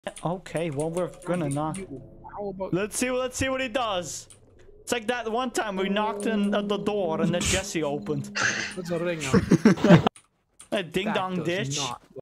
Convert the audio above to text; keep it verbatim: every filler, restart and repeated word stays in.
Okay, well we're gonna knock. How about Let's see. Let's see what he does. It's like that one time we knocked in at the door and then Jessie opened. There's a ring on it. A ding That dong does ditch. not